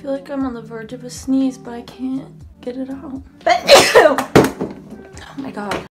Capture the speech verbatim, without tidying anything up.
feel like I'm on the verge of a sneeze, but I can't get it out. Oh my god.